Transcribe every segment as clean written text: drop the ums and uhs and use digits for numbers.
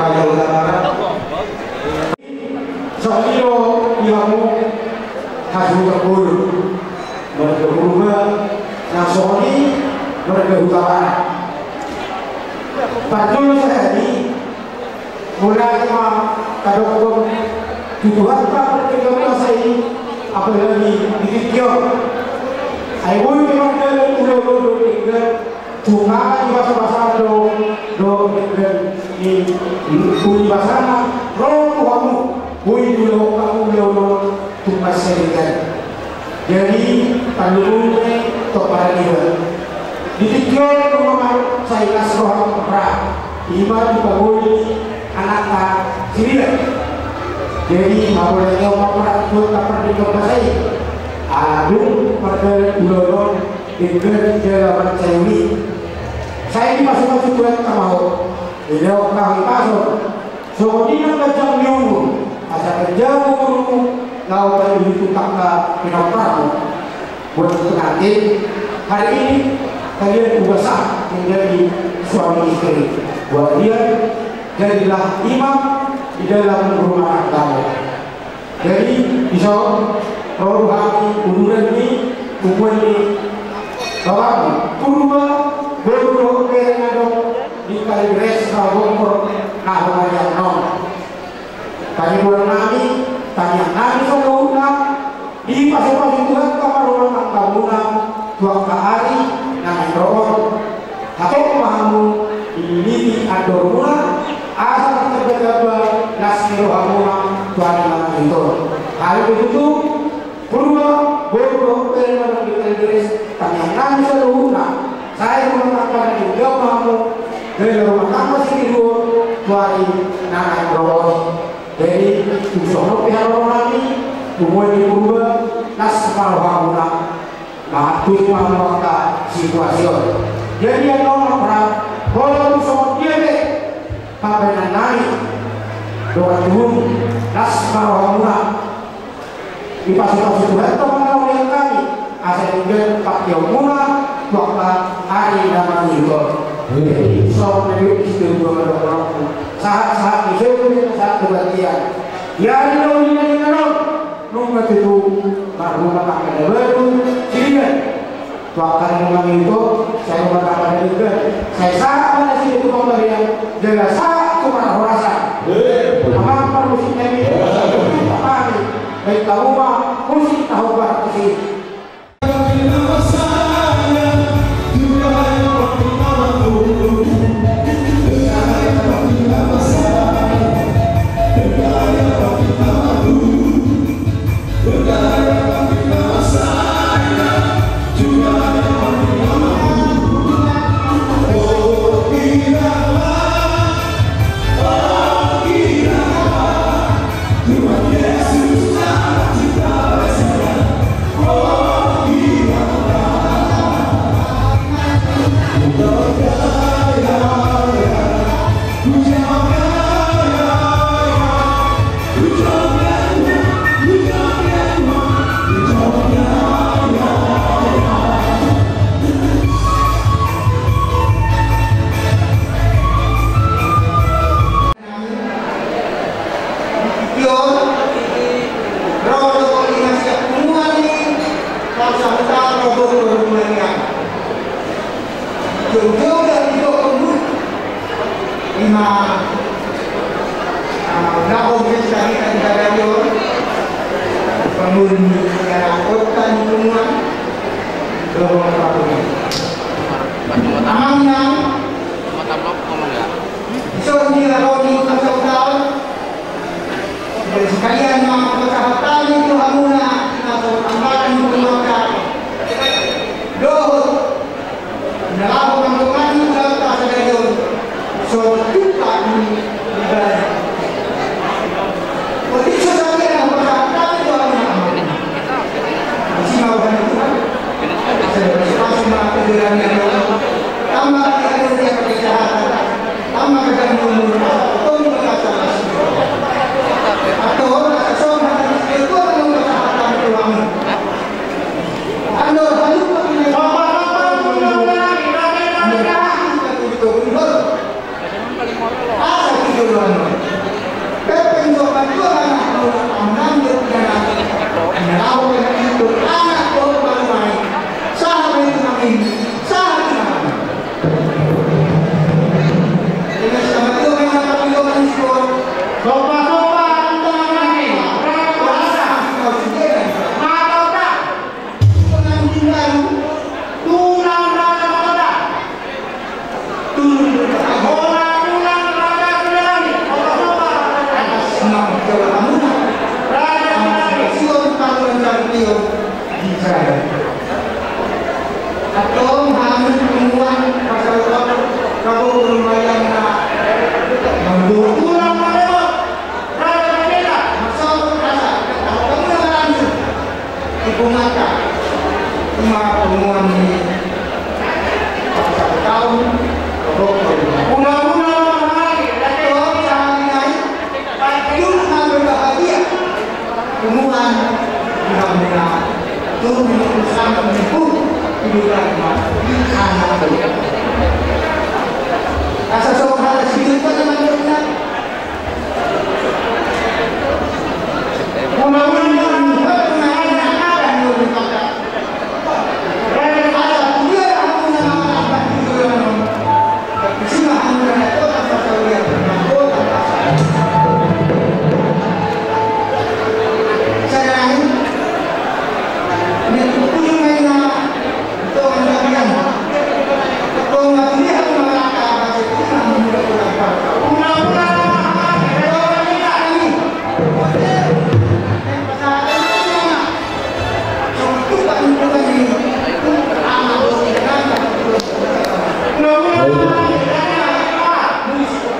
Jawa Barat. Soalnya ilmu hasil terkul mereka berubah nasoni mereka utama. Padahal saya ini mulai kadang-kadang Tuhan tak berkata saya ini apalagi dikikir. Ayo memang dari udah tinggal cuma di bahasa do di bahasa roh kamu bui dulu kamu dulu tugas serikan. Jadi pandulunnya topan dia. Dikikir rumah saya kasroh perang. Iba dibagui anak civil. Jadi maulanya perang itu tak pernah dikasih. Adung pada ulon dengan jalan cewek. Saya ini masuk buat kamau. Beliau kami pasok. So ini nak jam nyung. Asal kerja guru lau tadi itu kakak pinapar. Buat pengantin hari ini kalian ubah menjadi suami istri. Buat dia jadilah imam di dalam rumah tangga. Jadi bisa rohani urunan ini kumpulan ini bahwa purba berdoa kerenado di kaligres rabongkor nahwa yang non kali bulan nami tanya nami selalu di pasal-pasal Tuhan kamar rumah tamunan dua hari nami roh atau pemahamu ini adoruna asal terbedaga nasi rohamuna Tuhan yang itu hal itu purba bodoh dengan dikaliris tanyakan seluruhnya saya mengatakan juga kamu dari rumah tangga sendiri tuari naik ros jadi usaha pihak orang lagi umum di purba nas malhamuna nah tuh maka situasi jadi yang orang perang kalau usaha dia deh apa yang naik doa tuhum nas malhamuna di pasal-pasal Tuhan teman-teman yang kami asal juga Pak Yomuna waktu hari nama itu jadi soal dari itu dua saat itu saat kebatian ya ini nunggu itu baru makan baru sini bahkan memang itu saya makan juga saya sama nasi itu pemberian jaga satu para rasa apa perlu sih apa nih baik tahu mah musik tahu berarti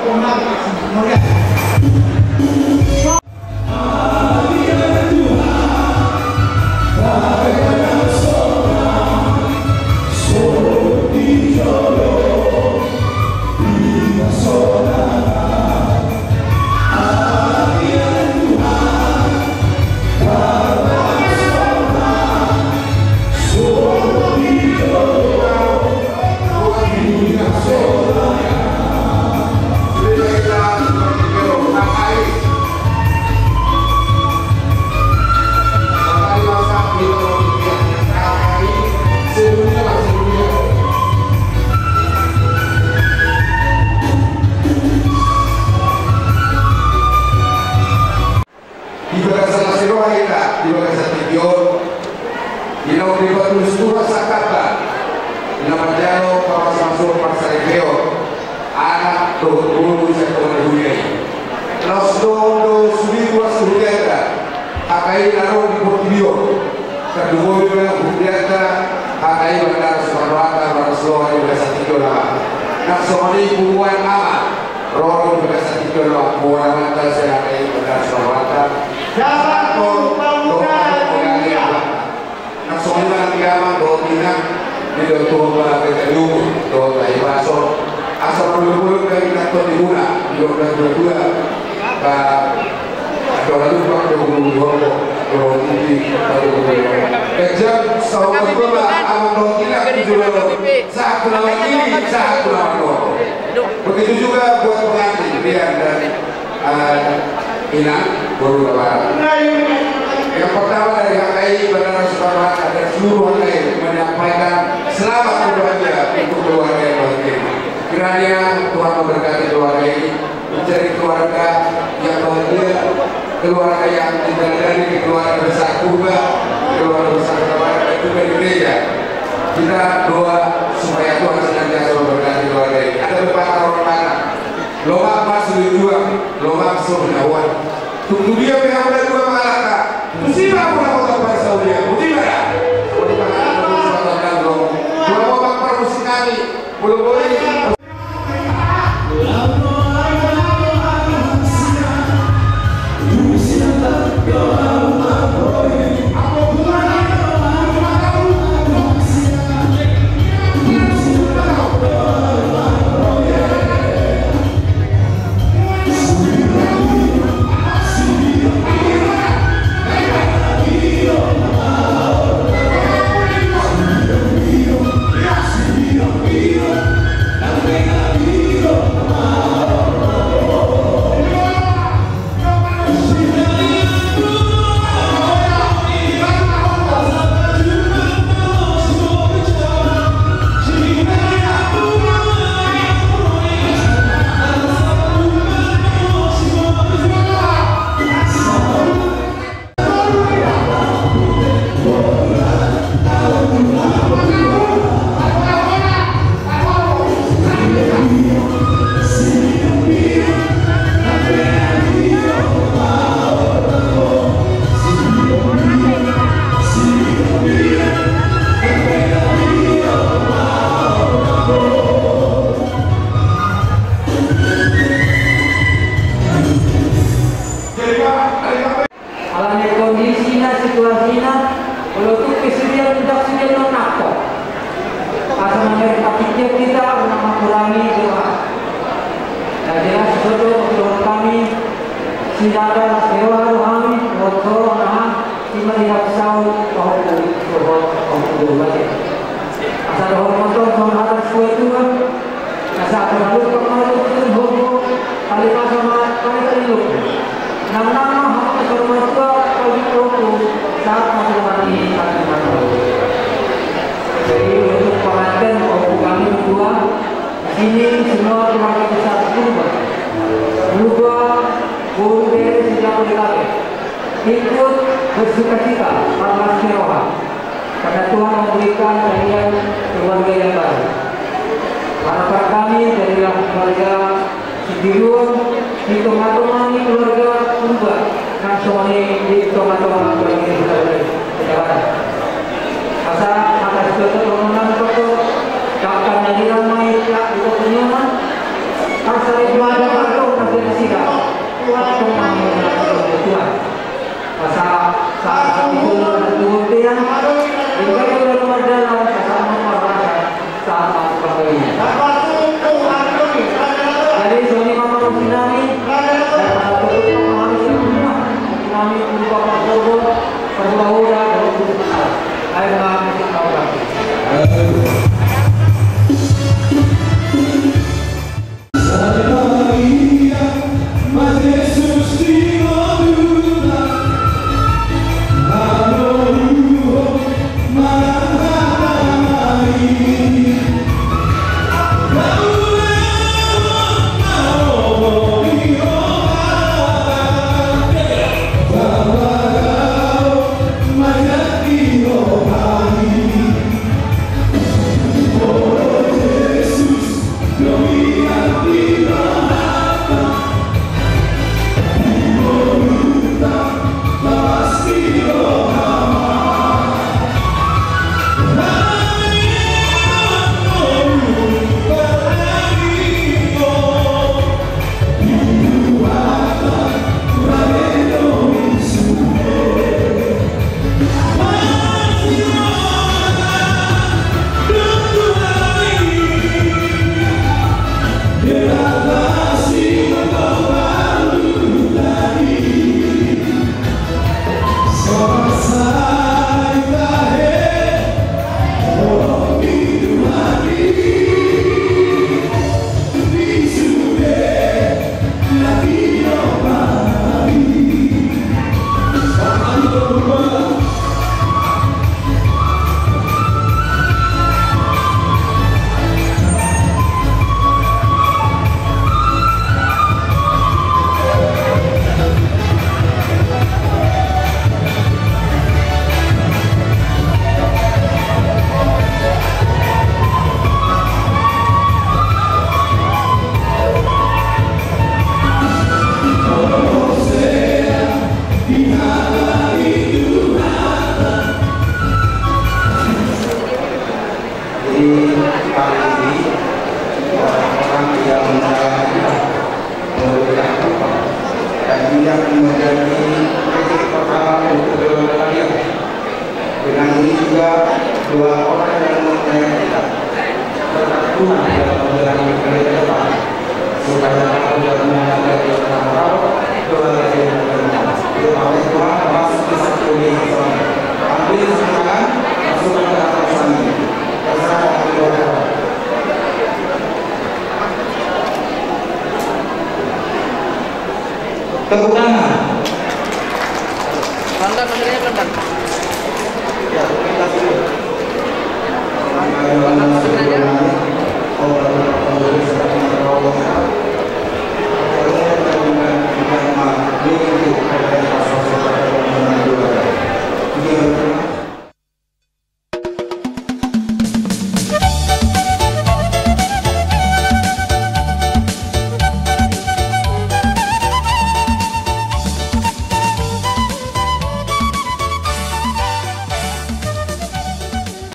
Begitu juga buat pengantin Rian dan Inang baru lebaran. Yang pertama dari HKI Bandara Soekarno-Hatta dan seluruh HKI menyampaikan selamat berbahagia untuk keluarga yang bahagia. Kiranya Tuhan memberkati keluarga ini, mencari keluarga yang bahagia, keluarga yang diteladani, keluarga besar kurba, keluarga besar kebaran dan juga di gereja. Kita doa supaya Tuhan senantiasa memberkati keluarga ini. Ada beberapa orang mana? Lomak masuk juang, lomak surnawan. Tunggu dia pihak dua malaka. Musibah pula kota Pasaudia. Musibah ya. Seperti pangalan Rasulullah dan Romo. Dua babak permusim kami. Belum boleh. Ini semua keluarga besar kurba, guru dari sejak PKB ikut bersukacita atas kerohan karena Tuhan memberikan kalian keluarga yang baru. Harapan kami jadilah keluarga Sidirun di tengah-tengah keluarga kurba dan semuanya di tengah-tengah keluarga pejabat. Asal atas keterangan pokok akan jadi ramai pihak di penyuman asal itu ada Tepuk tangan. Bangga, maksudnya